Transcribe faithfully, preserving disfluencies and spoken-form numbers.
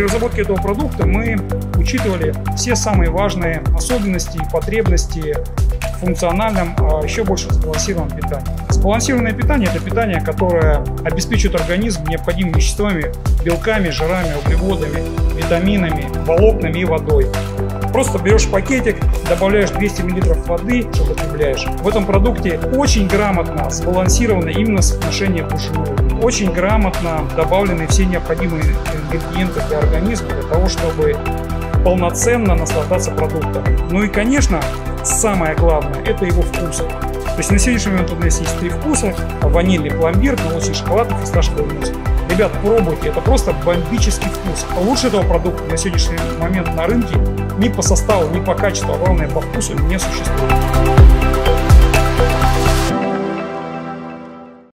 разработке этого продукта мы учитывали все самые важные особенности и потребности в функциональном, а еще больше сбалансированном питании. Сбалансированное питание – это питание, которое обеспечивает организм необходимыми веществами, белками, жирами, углеводами, витаминами, волокнами и водой. Просто берешь пакетик, добавляешь двести миллилитров воды, что потребляешь. В этом продукте очень грамотно сбалансировано именно соотношение к БЖУ. Очень грамотно добавлены все необходимые ингредиенты для организма, для того, чтобы полноценно наслаждаться продуктом. Ну и, конечно, самое главное – это его вкус. То есть на сегодняшний момент у нас есть три вкуса: ванильный, пломбир, молочный шоколад и фисташковый мусс. Ребят, пробуйте, это просто бомбический вкус. Лучше этого продукта на сегодняшний момент на рынке ни по составу, ни по качеству, а главное по вкусу не существует.